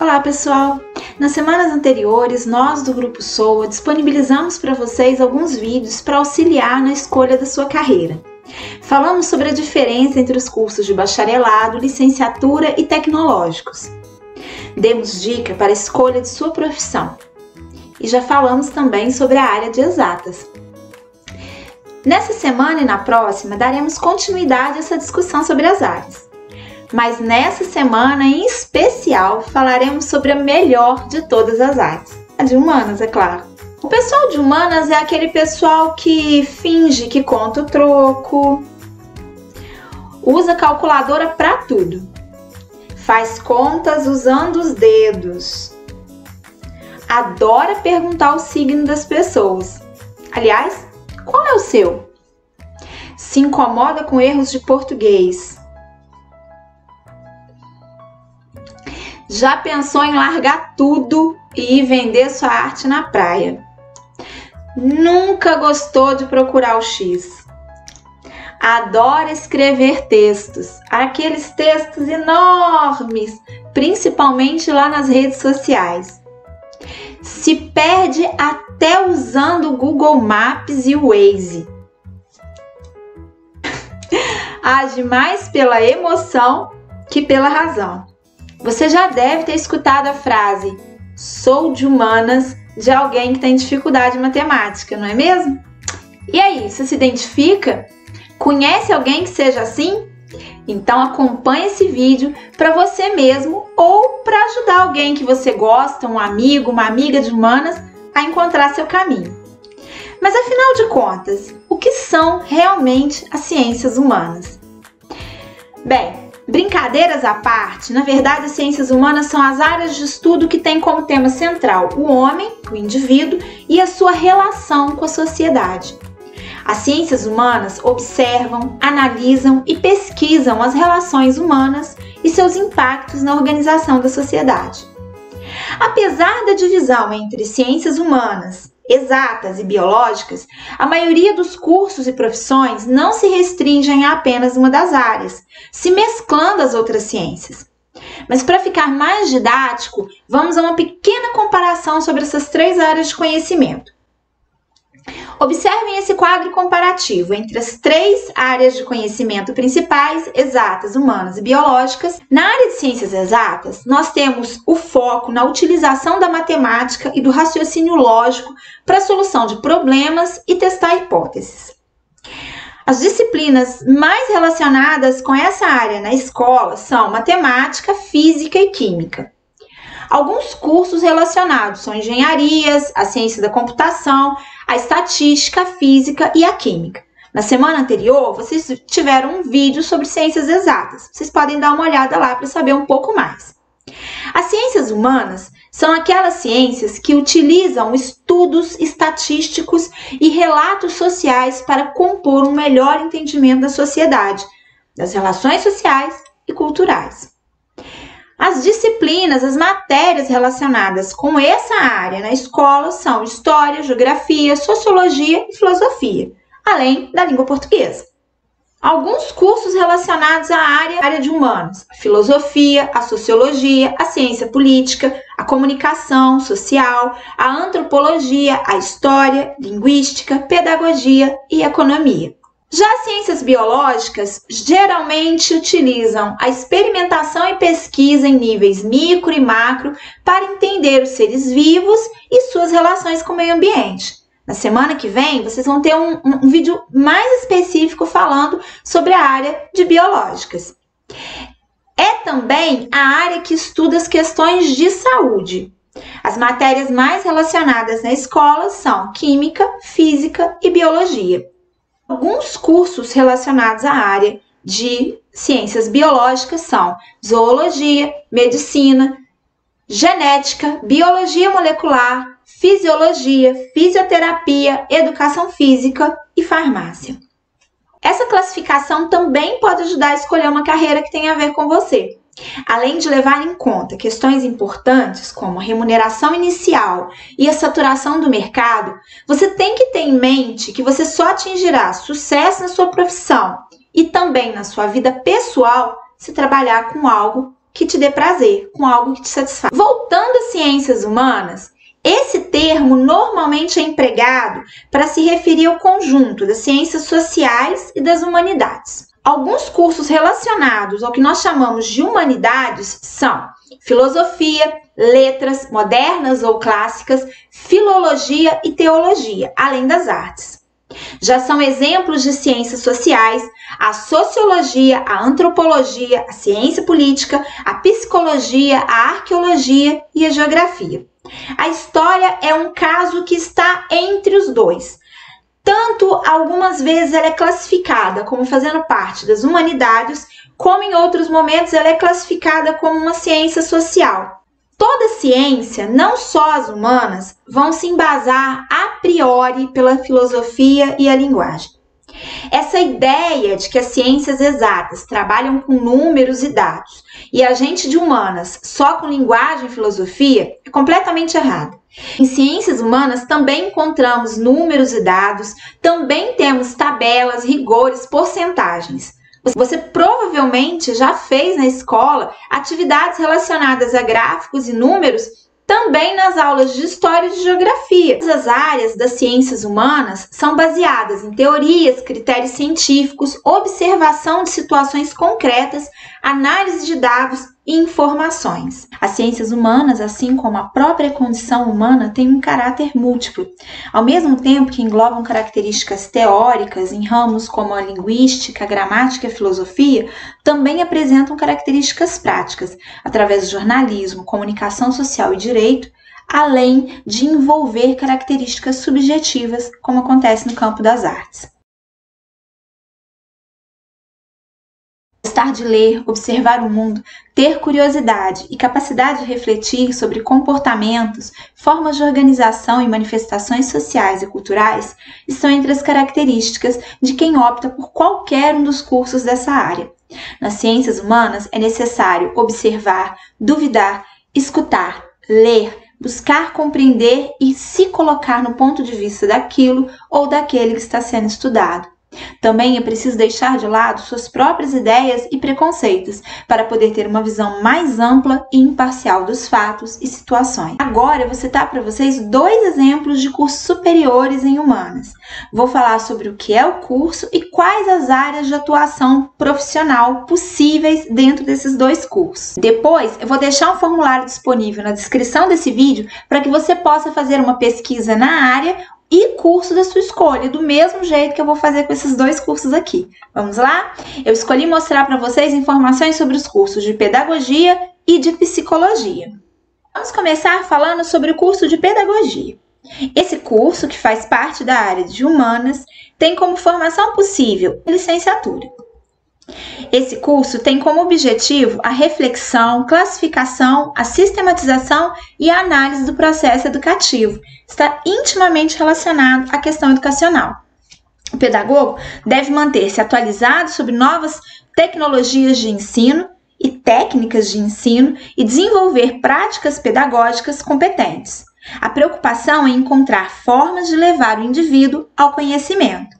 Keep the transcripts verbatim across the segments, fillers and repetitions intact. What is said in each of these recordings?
Olá pessoal! Nas semanas anteriores, nós do Grupo SOA disponibilizamos para vocês alguns vídeos para auxiliar na escolha da sua carreira. Falamos sobre a diferença entre os cursos de bacharelado, licenciatura e tecnológicos. Demos dica para a escolha de sua profissão. E já falamos também sobre a área de exatas. Nessa semana e na próxima, daremos continuidade a essa discussão sobre as áreas. Mas nessa semana em especial falaremos sobre a melhor de todas as áreas, a de humanas, é claro. O pessoal de humanas é aquele pessoal que finge que conta o troco, usa calculadora para tudo, faz contas usando os dedos, adora perguntar o signo das pessoas. Aliás, qual é o seu? Se incomoda com erros de português. Já pensou em largar tudo e ir vender sua arte na praia? Nunca gostou de procurar o X. Adora escrever textos, aqueles textos enormes, principalmente lá nas redes sociais. Se perde até usando o Google Maps e o Waze. Age mais pela emoção que pela razão. Você já deve ter escutado a frase "sou de humanas" de alguém que tem dificuldade em matemática, não é mesmo? E aí, você se identifica? Conhece alguém que seja assim? Então acompanhe esse vídeo para você mesmo ou para ajudar alguém que você gosta, um amigo, uma amiga de humanas, a encontrar seu caminho. Mas afinal de contas, o que são realmente as ciências humanas? Bem, brincadeiras à parte, na verdade as ciências humanas são as áreas de estudo que têm como tema central o homem, o indivíduo e a sua relação com a sociedade. As ciências humanas observam, analisam e pesquisam as relações humanas e seus impactos na organização da sociedade. Apesar da divisão entre ciências humanas, exatas e biológicas, a maioria dos cursos e profissões não se restringem a apenas uma das áreas, se mesclando às outras ciências. Mas para ficar mais didático, vamos a uma pequena comparação sobre essas três áreas de conhecimento. Observem esse quadro comparativo entre as três áreas de conhecimento principais, exatas, humanas e biológicas. Na área de ciências exatas, nós temos o foco na utilização da matemática e do raciocínio lógico para a solução de problemas e testar hipóteses. As disciplinas mais relacionadas com essa área na escola são matemática, física e química. Alguns cursos relacionados são engenharias, a ciência da computação, a estatística, a física e a química. Na semana anterior, vocês tiveram um vídeo sobre ciências exatas. Vocês podem dar uma olhada lá para saber um pouco mais. As ciências humanas são aquelas ciências que utilizam estudos estatísticos e relatos sociais para compor um melhor entendimento da sociedade, das relações sociais e culturais. As disciplinas, as matérias relacionadas com essa área na escola são História, Geografia, Sociologia e Filosofia, além da língua portuguesa. Alguns cursos relacionados à área, área de humanos, a Filosofia, a Sociologia, a Ciência Política, a Comunicação Social, a Antropologia, a História, Linguística, Pedagogia e Economia. Já as ciências biológicas geralmente utilizam a experimentação e pesquisa em níveis micro e macro para entender os seres vivos e suas relações com o meio ambiente. Na semana que vem, vocês vão ter um, um vídeo mais específico falando sobre a área de biológicas. É também a área que estuda as questões de saúde. As matérias mais relacionadas na escola são Química, Física e Biologia. Alguns cursos relacionados à área de ciências biológicas são Zoologia, Medicina, Genética, Biologia Molecular, Fisiologia, Fisioterapia, Educação Física e Farmácia. Essa classificação também pode ajudar a escolher uma carreira que tenha a ver com você. Além de levar em conta questões importantes como a remuneração inicial e a saturação do mercado, você tem que ter em mente que você só atingirá sucesso na sua profissão e também na sua vida pessoal se trabalhar com algo que te dê prazer, com algo que te satisfaz. Voltando às ciências humanas, esse termo normalmente é empregado para se referir ao conjunto das ciências sociais e das humanidades. Alguns cursos relacionados ao que nós chamamos de humanidades são filosofia, letras modernas ou clássicas, filologia e teologia, além das artes. Já são exemplos de ciências sociais a sociologia, a antropologia, a ciência política, a psicologia, a arqueologia e a geografia. A história é um caso que está entre os dois. Tanto algumas vezes ela é classificada como fazendo parte das humanidades, como em outros momentos ela é classificada como uma ciência social. Toda ciência, não só as humanas, vão se embasar a priori pela filosofia e a linguagem. Essa ideia de que as ciências exatas trabalham com números e dados e a gente de humanas só com linguagem e filosofia é completamente errada. Em ciências humanas também encontramos números e dados, também temos tabelas, rigores, porcentagens. Você provavelmente já fez na escola atividades relacionadas a gráficos e números também nas aulas de História e de Geografia. As áreas das ciências humanas são baseadas em teorias, critérios científicos, observação de situações concretas, análise de dados e informações. As ciências humanas, assim como a própria condição humana, têm um caráter múltiplo. Ao mesmo tempo que englobam características teóricas em ramos como a linguística, a gramática e a filosofia, também apresentam características práticas, através do jornalismo, comunicação social e direito, além de envolver características subjetivas, como acontece no campo das artes. Gostar de ler, observar o mundo, ter curiosidade e capacidade de refletir sobre comportamentos, formas de organização e manifestações sociais e culturais estão entre as características de quem opta por qualquer um dos cursos dessa área. Nas ciências humanas é necessário observar, duvidar, escutar, ler, buscar compreender e se colocar no ponto de vista daquilo ou daquele que está sendo estudado. Também é preciso deixar de lado suas próprias ideias e preconceitos para poder ter uma visão mais ampla e imparcial dos fatos e situações. Agora eu vou citar para vocês dois exemplos de cursos superiores em humanas. Vou falar sobre o que é o curso e quais as áreas de atuação profissional possíveis dentro desses dois cursos. Depois eu vou deixar um formulário disponível na descrição desse vídeo para que você possa fazer uma pesquisa na área e curso da sua escolha, do mesmo jeito que eu vou fazer com esses dois cursos aqui. Vamos lá? Eu escolhi mostrar para vocês informações sobre os cursos de pedagogia e de psicologia. Vamos começar falando sobre o curso de pedagogia. Esse curso, que faz parte da área de humanas, tem como formação possível a licenciatura. Esse curso tem como objetivo a reflexão, classificação, a sistematização e a análise do processo educativo. Está intimamente relacionado à questão educacional. O pedagogo deve manter-se atualizado sobre novas tecnologias de ensino e técnicas de ensino e desenvolver práticas pedagógicas competentes. A preocupação é encontrar formas de levar o indivíduo ao conhecimento.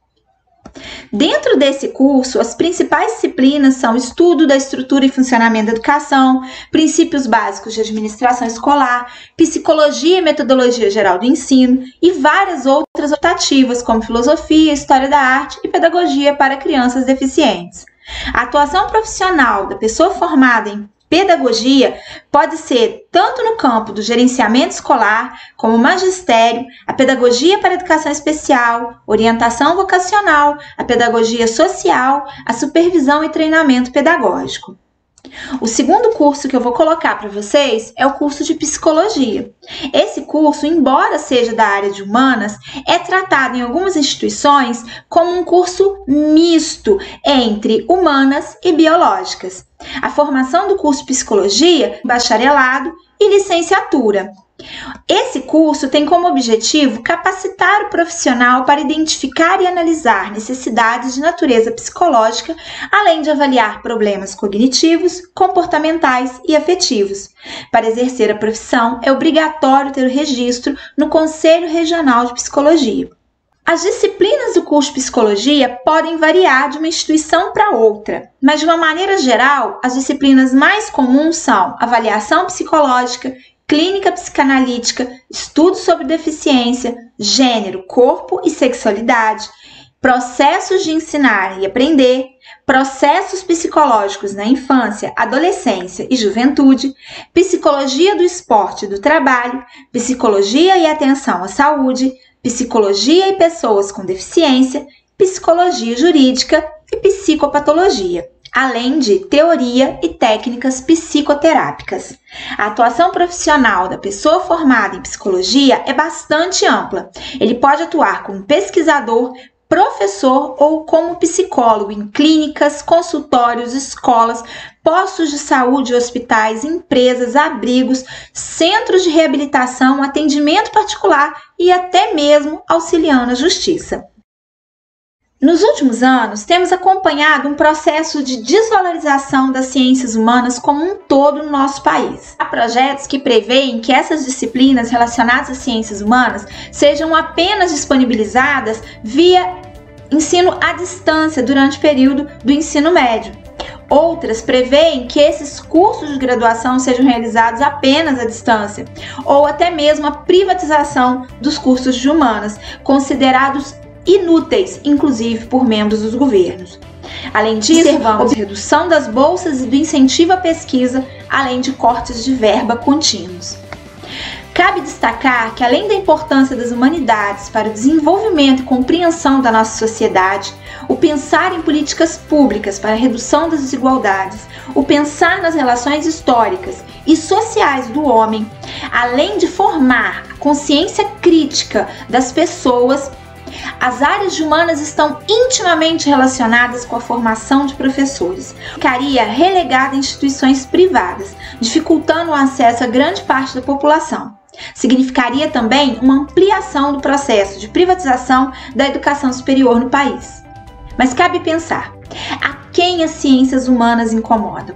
Dentro desse curso, as principais disciplinas são estudo da estrutura e funcionamento da educação, princípios básicos de administração escolar, psicologia e metodologia geral do ensino e várias outras optativas como filosofia, história da arte e pedagogia para crianças deficientes. A atuação profissional da pessoa formada em pedagogia pode ser tanto no campo do gerenciamento escolar, como magistério, a pedagogia para educação especial, orientação vocacional, a pedagogia social, a supervisão e treinamento pedagógico. O segundo curso que eu vou colocar para vocês é o curso de psicologia. Esse curso, embora seja da área de humanas, é tratado em algumas instituições como um curso misto entre humanas e biológicas. A formação do curso de psicologia, bacharelado e licenciatura. Esse curso tem como objetivo capacitar o profissional para identificar e analisar necessidades de natureza psicológica, além de avaliar problemas cognitivos, comportamentais e afetivos. Para exercer a profissão, é obrigatório ter o registro no Conselho Regional de Psicologia. As disciplinas do curso de Psicologia podem variar de uma instituição para outra, mas de uma maneira geral, as disciplinas mais comuns são avaliação psicológica, clínica psicanalítica, estudos sobre deficiência, gênero, corpo e sexualidade, processos de ensinar e aprender, processos psicológicos na infância, adolescência e juventude, psicologia do esporte e do trabalho, psicologia e atenção à saúde, psicologia e pessoas com deficiência, psicologia jurídica e psicopatologia, além de teoria e técnicas psicoterápicas. A atuação profissional da pessoa formada em psicologia é bastante ampla. Ele pode atuar como pesquisador, professor ou como psicólogo em clínicas, consultórios, escolas, postos de saúde, hospitais, empresas, abrigos, centros de reabilitação, atendimento particular e até mesmo auxiliando a justiça. Nos últimos anos, temos acompanhado um processo de desvalorização das ciências humanas como um todo no nosso país. Há projetos que preveem que essas disciplinas relacionadas às ciências humanas sejam apenas disponibilizadas via ensino à distância durante o período do ensino médio. Outras preveem que esses cursos de graduação sejam realizados apenas à distância, ou até mesmo a privatização dos cursos de humanas, considerados inúteis, inclusive por membros dos governos. Além disso, observamos a redução das bolsas e do incentivo à pesquisa, além de cortes de verba contínuos. Cabe destacar que, além da importância das humanidades para o desenvolvimento e compreensão da nossa sociedade, o pensar em políticas públicas para a redução das desigualdades, o pensar nas relações históricas e sociais do homem, além de formar a consciência crítica das pessoas, as áreas de humanas estão intimamente relacionadas com a formação de professores. Ficaria relegada a instituições privadas, dificultando o acesso a grande parte da população. Significaria também uma ampliação do processo de privatização da educação superior no país. Mas cabe pensar, a quem as ciências humanas incomodam?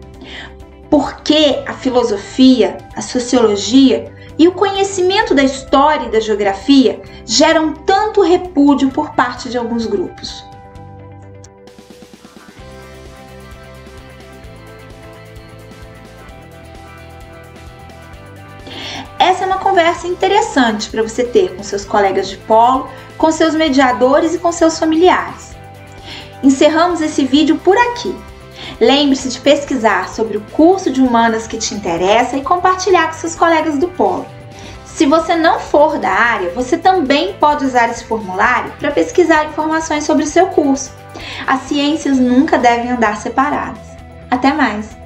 Por que a filosofia, a sociologia e o conhecimento da história e da geografia geram tanto repúdio por parte de alguns grupos? Essa é uma conversa interessante para você ter com seus colegas de polo, com seus mediadores e com seus familiares. Encerramos esse vídeo por aqui. Lembre-se de pesquisar sobre o curso de humanas que te interessa e compartilhar com seus colegas do polo. Se você não for da área, você também pode usar esse formulário para pesquisar informações sobre o seu curso. As ciências nunca devem andar separadas. Até mais!